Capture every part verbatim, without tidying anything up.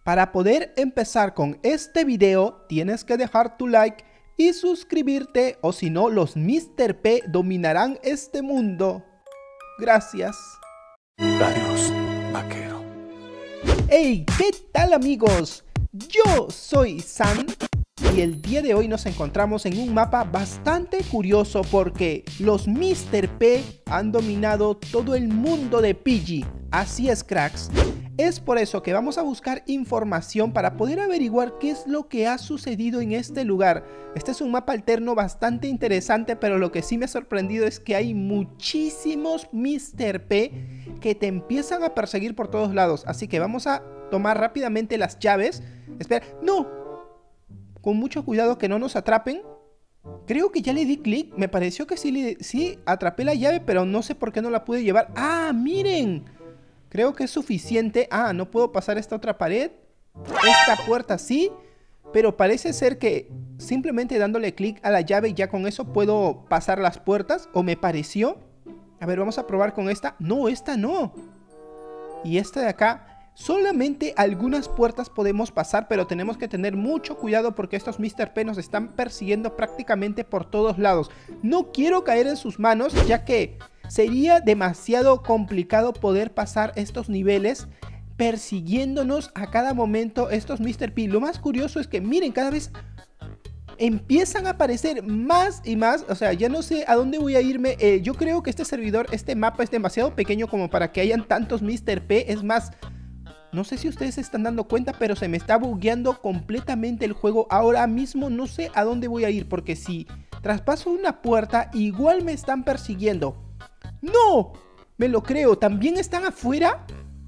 Para poder empezar con este video, tienes que dejar tu like y suscribirte, o si no, los míster P dominarán este mundo. Gracias. Adiós, vaquero. Hey, ¿qué tal amigos? Yo soy Sam y el día de hoy nos encontramos en un mapa bastante curioso porque los míster P han dominado todo el mundo de Pidgey. Así es, cracks. Es por eso que vamos a buscar información para poder averiguar qué es lo que ha sucedido en este lugar. Este es un mapa alterno bastante interesante, pero lo que sí me ha sorprendido es que hay muchísimos míster P que te empiezan a perseguir por todos lados. Así que vamos a tomar rápidamente las llaves. Espera, ¡no! Con mucho cuidado que no nos atrapen. Creo que ya le di clic. Me pareció que sí, le, sí atrapé la llave, pero no sé por qué no la pude llevar. ¡Ah, miren! Creo que es suficiente. Ah, no puedo pasar esta otra pared. Esta puerta sí. Pero parece ser que simplemente dándole clic a la llave ya con eso puedo pasar las puertas. O me pareció. A ver, vamos a probar con esta. No, esta no. Y esta de acá. Solamente algunas puertas podemos pasar, pero tenemos que tener mucho cuidado porque estos míster P nos están persiguiendo prácticamente por todos lados. No quiero caer en sus manos, ya que sería demasiado complicado poder pasar estos niveles persiguiéndonos a cada momento estos míster P. Lo más curioso es que miren, cada vez empiezan a aparecer más y más. O sea, ya no sé a dónde voy a irme. eh, Yo creo que este servidor, este mapa es demasiado pequeño como para que hayan tantos míster P. Es más, no sé si ustedes se están dando cuenta, pero se me está bugueando completamente el juego. Ahora mismo no sé a dónde voy a ir, porque si traspaso una puerta, igual me están persiguiendo. ¡No! Me lo creo. ¿También están afuera?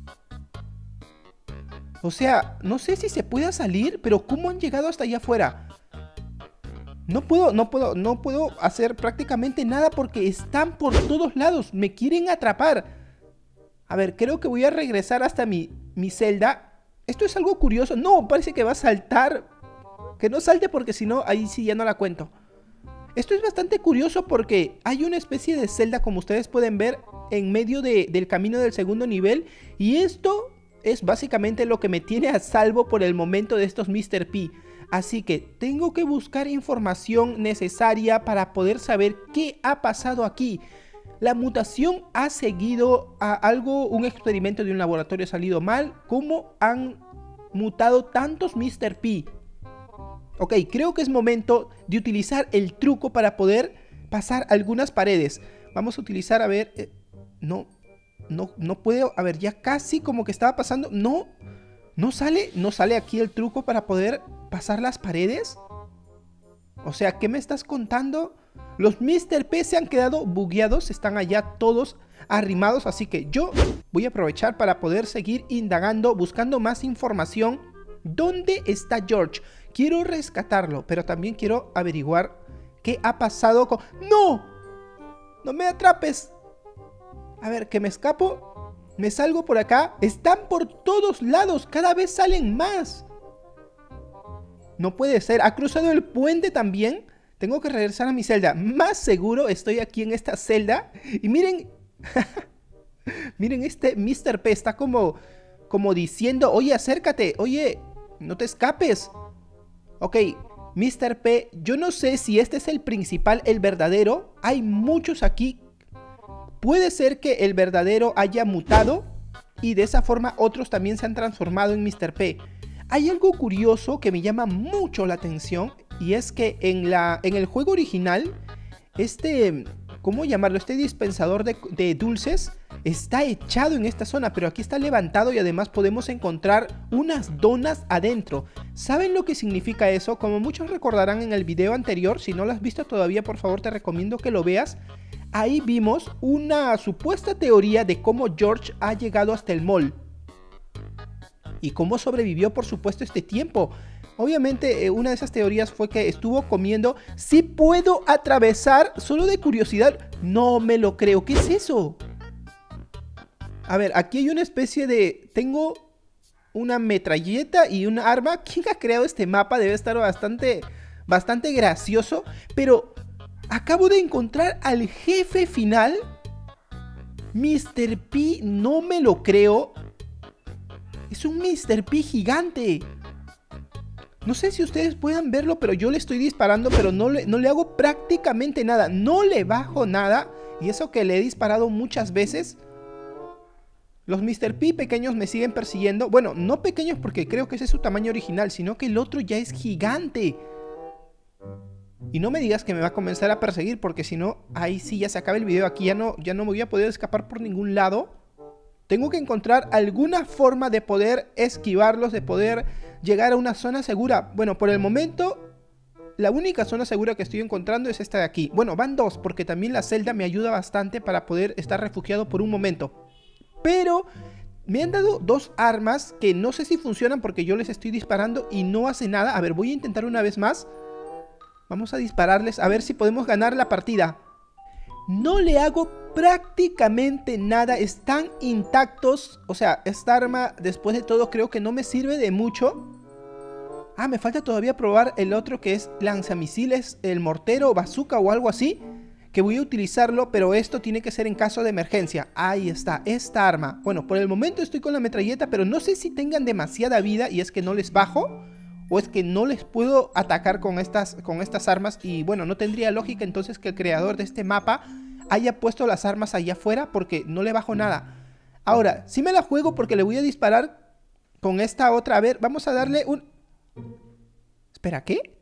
O sea, no sé si se pueda salir, pero ¿cómo han llegado hasta allá afuera? No puedo, no puedo, no puedo hacer prácticamente nada porque están por todos lados. Me quieren atrapar. A ver, creo que voy a regresar hasta mi, mi celda. Esto es algo curioso. No, parece que va a saltar. Que no salte porque si no, ahí sí ya no la cuento. Esto es bastante curioso porque hay una especie de celda, como ustedes pueden ver, en medio de, del camino del segundo nivel. Y esto es básicamente lo que me tiene a salvo por el momento de estos míster P. Así que tengo que buscar información necesaria para poder saber qué ha pasado aquí. La mutación ha seguido a algo, un experimento de un laboratorio ha salido mal. ¿Cómo han mutado tantos míster P? Ok, creo que es momento de utilizar el truco para poder pasar algunas paredes. Vamos a utilizar, a ver, eh, no, no, no puedo, a ver, ya casi como que estaba pasando. No, no sale, no sale aquí el truco para poder pasar las paredes. O sea, ¿qué me estás contando? Los míster P se han quedado bugueados, están allá todos arrimados, así que yo voy a aprovechar para poder seguir indagando, buscando más información. ¿Dónde está George? Quiero rescatarlo, pero también quiero averiguar qué ha pasado con... ¡No! ¡No me atrapes! A ver, que me escapo, me salgo por acá. Están por todos lados, cada vez salen más. No puede ser, ha cruzado el puente también. Tengo que regresar a mi celda. Más seguro estoy aquí en esta celda. Y miren, miren, este míster P está como, como diciendo, oye, acércate, oye, no te escapes. Ok, míster P, yo no sé si este es el principal, el verdadero. Hay muchos aquí. Puede ser que el verdadero haya mutado y de esa forma otros también se han transformado en míster P. Hay algo curioso que me llama mucho la atención y es que en, la, en el juego original, este, ¿cómo llamarlo? Este dispensador de, de dulces está echado en esta zona, pero aquí está levantado y además podemos encontrar unas donas adentro. ¿Saben lo que significa eso? Como muchos recordarán en el video anterior, si no lo has visto todavía, por favor te recomiendo que lo veas. Ahí vimos una supuesta teoría de cómo George ha llegado hasta el mall. Y cómo sobrevivió, por supuesto, este tiempo. Obviamente, eh, una de esas teorías fue que estuvo comiendo. ¿Sí puedo atravesar? Solo de curiosidad. No me lo creo. ¿Qué es eso? A ver, aquí hay una especie de... Tengo una metralleta y un arma. ¿Quién ha creado este mapa? Debe estar bastante, bastante gracioso. Pero acabo de encontrar al jefe final. míster P, no me lo creo. Es Es un míster P gigante. No sé si ustedes puedan verlo, pero yo le estoy disparando, pero no le, no le hago prácticamente nada. No le bajo nada. Y eso que le he disparado muchas veces. Los míster P pequeños me siguen persiguiendo. Bueno, no pequeños porque creo que ese es su tamaño original, sino que el otro ya es gigante. Y no me digas que me va a comenzar a perseguir, porque si no, ahí sí ya se acaba el video. Aquí ya no, ya no me voy a poder escapar por ningún lado. Tengo que encontrar alguna forma de poder esquivarlos, de poder llegar a una zona segura. Bueno, por el momento, la única zona segura que estoy encontrando es esta de aquí. Bueno, van dos, porque también la celda me ayuda bastante para poder estar refugiado por un momento. Pero me han dado dos armas que no sé si funcionan porque yo les estoy disparando y no hace nada. A ver, voy a intentar una vez más. Vamos a dispararles a ver si podemos ganar la partida. No le hago prácticamente nada. Están intactos. O sea, esta arma después de todo creo que no me sirve de mucho. Ah, me falta todavía probar el otro que es lanzamisiles, el mortero, bazooka o algo así. Que voy a utilizarlo, pero esto tiene que ser en caso de emergencia. Ahí está, esta arma. Bueno, por el momento estoy con la metralleta, pero no sé si tengan demasiada vida y es que no les bajo. O es que no les puedo atacar con estas, con estas armas. Y bueno, no tendría lógica entonces que el creador de este mapa haya puesto las armas allá afuera, porque no le bajo nada. Ahora, sí me la juego porque le voy a disparar con esta otra. A ver, vamos a darle un... Espera, ¿qué?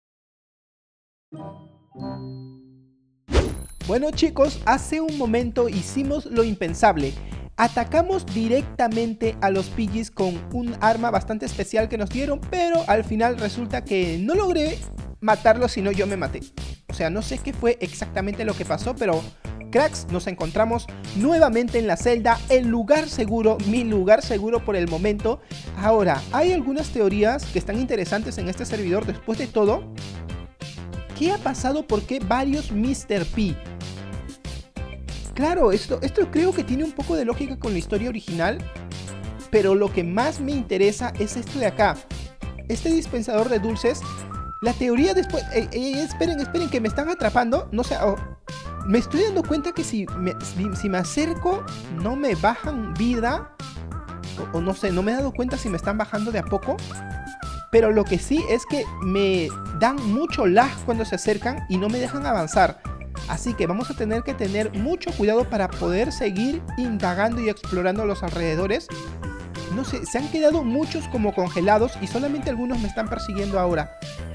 Bueno chicos, hace un momento hicimos lo impensable. Atacamos directamente a los Pidgeys con un arma bastante especial que nos dieron, pero al final resulta que no logré matarlos, sino yo me maté. O sea, no sé qué fue exactamente lo que pasó, pero cracks, nos encontramos nuevamente en la celda, el lugar seguro, mi lugar seguro por el momento. Ahora, hay algunas teorías que están interesantes en este servidor. Después de todo, ¿qué ha pasado? ¿Por qué varios míster P? Claro, esto, esto creo que tiene un poco de lógica con la historia original, pero lo que más me interesa es esto de acá. Este dispensador de dulces, la teoría después... Eh, eh, esperen, esperen, que me están atrapando. No sé, oh, me estoy dando cuenta que si me, si, si me acerco no me bajan vida. O, o no sé, no me he dado cuenta si me están bajando de a poco. Pero lo que sí es que me dan mucho lag cuando se acercan y no me dejan avanzar. Así que vamos a tener que tener mucho cuidado para poder seguir indagando y explorando los alrededores. No sé, se han quedado muchos como congelados y solamente algunos me están persiguiendo ahora.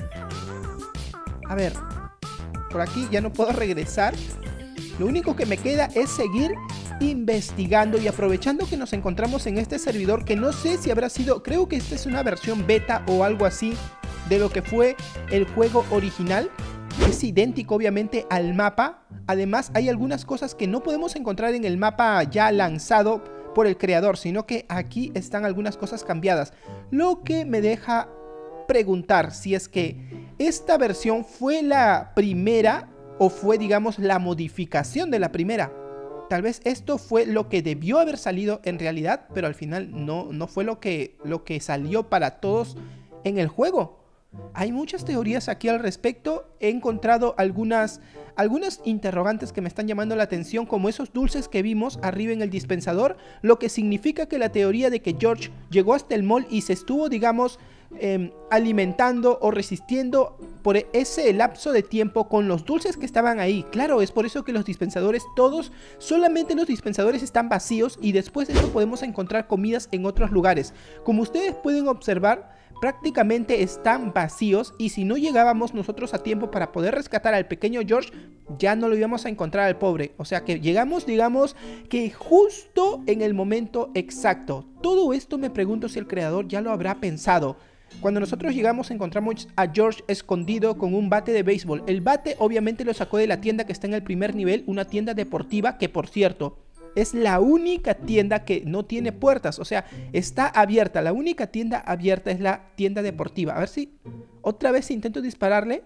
A ver, por aquí ya no puedo regresar. Lo único que me queda es seguir investigando y aprovechando que nos encontramos en este servidor que no sé si habrá sido, creo que esta es una versión beta o algo así de lo que fue el juego original. Es idéntico obviamente al mapa. Además hay algunas cosas que no podemos encontrar en el mapa ya lanzado por el creador, sino que aquí están algunas cosas cambiadas, lo que me deja preguntar si es que esta versión fue la primera o fue, digamos, la modificación de la primera. Tal vez esto fue lo que debió haber salido en realidad, pero al final no, no fue lo que, lo que salió para todos en el juego. Hay muchas teorías aquí al respecto. He encontrado algunas, algunas interrogantes que me están llamando la atención, como esos dulces que vimos arriba en el dispensador, lo que significa que la teoría de que George llegó hasta el mall y se estuvo, digamos, eh, alimentando o resistiendo por ese lapso de tiempo con los dulces que estaban ahí. Claro, es por eso que los dispensadores, todos, solamente los dispensadores están vacíos y después de eso podemos encontrar comidas en otros lugares. Como ustedes pueden observar, prácticamente están vacíos y si no llegábamos nosotros a tiempo para poder rescatar al pequeño George, ya no lo íbamos a encontrar al pobre. O sea que llegamos, digamos, que justo en el momento exacto. Todo esto me pregunto si el creador ya lo habrá pensado. Cuando nosotros llegamos encontramos a George escondido con un bate de béisbol. El bate obviamente lo sacó de la tienda que está en el primer nivel, una tienda deportiva que, por cierto, es la única tienda que no tiene puertas, o sea, está abierta. La única tienda abierta es la tienda deportiva. A ver si otra vez intento dispararle.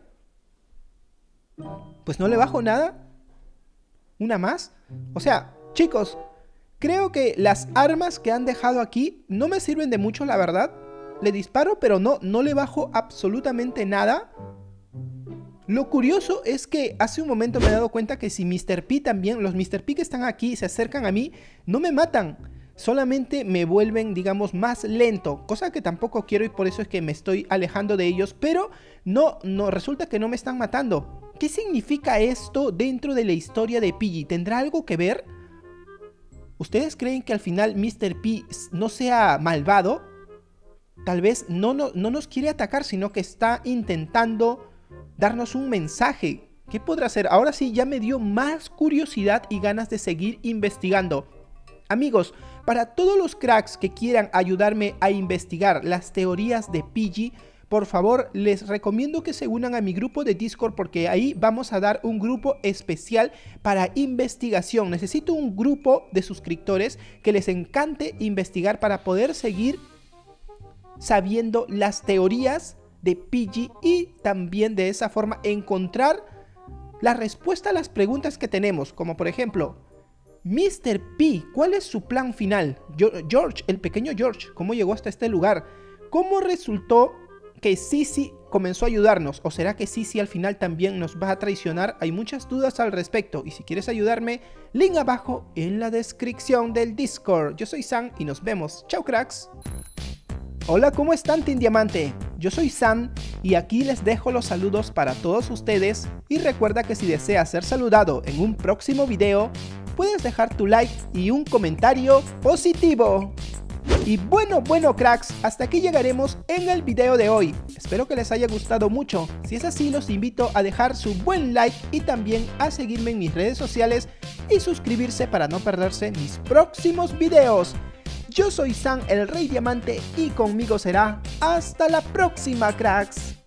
Pues no le bajo nada. Una más. O sea, chicos, creo que las armas que han dejado aquí no me sirven de mucho, la verdad. Le disparo, pero no, no le bajo absolutamente nada. Lo curioso es que hace un momento me he dado cuenta que si míster P también, los míster P que están aquí se acercan a mí, no me matan. solamente me vuelven, digamos, más lento, cosa que tampoco quiero y por eso es que me estoy alejando de ellos, pero no, no, resulta que no me están matando. ¿Qué significa esto dentro de la historia de Pidgey? ¿Tendrá algo que ver? ¿Ustedes creen que al final míster P no sea malvado? Tal vez no, no, no nos quiere atacar, sino que está intentando darnos un mensaje. ¿Qué podrá hacer? Ahora sí, ya me dio más curiosidad y ganas de seguir investigando. Amigos, para todos los cracks que quieran ayudarme a investigar las teorías de Pidgey, por favor, les recomiendo que se unan a mi grupo de Discord porque ahí vamos a dar un grupo especial para investigación. Necesito un grupo de suscriptores que les encante investigar para poder seguir sabiendo las teorías de Pidgey y también de esa forma encontrar la respuesta a las preguntas que tenemos, como por ejemplo, míster P, ¿cuál es su plan final? George, el pequeño George, ¿cómo llegó hasta este lugar? ¿Cómo resultó que Sisi comenzó a ayudarnos? ¿O será que Sisi al final también nos va a traicionar? Hay muchas dudas al respecto y si quieres ayudarme, link abajo en la descripción del Discord. Yo soy Sam y nos vemos. Chao cracks. Hola, ¿cómo están, Team Diamante? Yo soy Sam y aquí les dejo los saludos para todos ustedes y recuerda que si deseas ser saludado en un próximo video, puedes dejar tu like y un comentario positivo. Y bueno, bueno cracks, hasta aquí llegaremos en el video de hoy. Espero que les haya gustado mucho. Si es así, los invito a dejar su buen like y también a seguirme en mis redes sociales y suscribirse para no perderse mis próximos videos. Yo soy Sam, el Rey Diamante, y conmigo será hasta la próxima, cracks.